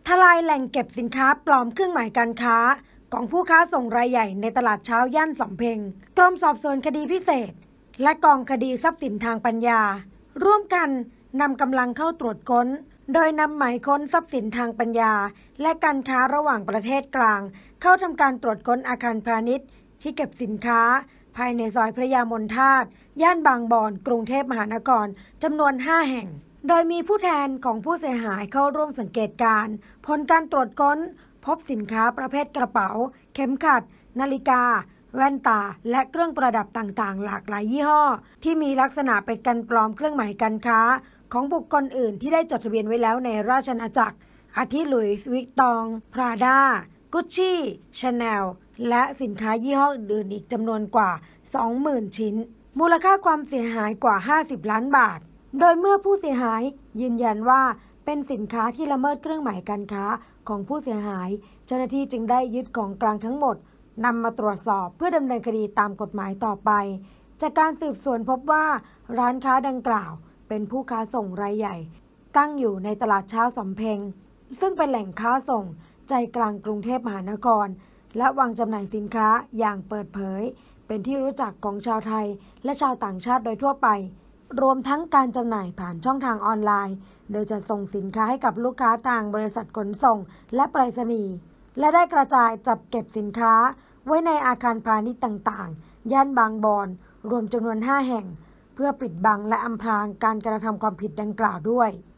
ทลายแหล่งเก็บสินค้าปลอมเครื่องหมายการค้าของผู้ค้าส่งรายใหญ่ในตลาดเช้าย่านสำเพ็งกรมสอบสวนคดีพิเศษและกองคดีทรัพย์สินทางปัญญาร่วมกันนำกำลังเข้าตรวจค้นโดยนำหมายค้นทรัพย์สินทางปัญญาและการค้าระหว่างประเทศกลางเข้าทำการตรวจค้นอาคารพาณิชย์ที่เก็บสินค้าภายในซอยพระยามนทาตย่านบางบอนกรุงเทพมหานครจำนวน5แห่งโดยมีผู้แทนของผู้เสียหายเข้าร่วมสังเกตการณ์ผลการตรวจค้นพบสินค้าประเภทกระเป๋าเข็มขัดนาฬิกาแว่นตาและเครื่องประดับต่างๆหลากหลายยี่ห้อที่มีลักษณะเป็นการปลอมเครื่องหมายการค้าของบุคคลอื่นที่ได้จดทะเบียนไว้แล้วในราชอาณาจักรอาทิหลุยส์วิกตองพราด้ากุชชี่ชาแนลและสินค้ายี่ห้ออื่นอีกจำนวนกว่า 20,000 ชิ้นมูลค่าความเสียหายกว่า50 ล้านบาทโดยเมื่อผู้เสียหายยืนยันว่าเป็นสินค้าที่ละเมิดเครื่องหมายการค้าของผู้เสียหายเจ้าหน้าที่จึงได้ยึดของกลางทั้งหมดนำมาตรวจสอบเพื่อดำเนินคดีตามกฎหมายต่อไปจากการสืบสวนพบว่าร้านค้าดังกล่าวเป็นผู้ค้าส่งรายใหญ่ตั้งอยู่ในตลาดเช้าสำเพ็งซึ่งเป็นแหล่งค้าส่งใจกลางกรุงเทพมหานครและวางจำหน่ายสินค้าอย่างเปิดเผยเป็นที่รู้จักของชาวไทยและชาวต่างชาติโดยทั่วไปรวมทั้งการจำหน่ายผ่านช่องทางออนไลน์โดยจะส่งสินค้าให้กับลูกค้าทางบริษัทขนส่งและไปรษณีย์และได้กระจายจัดเก็บสินค้าไว้ในอาคารพาณิชย์ต่างๆย่านบางบอนรวมจำนวน5แห่งเพื่อปิดบังและอำพรางการกระทำความผิดดังกล่าวด้วย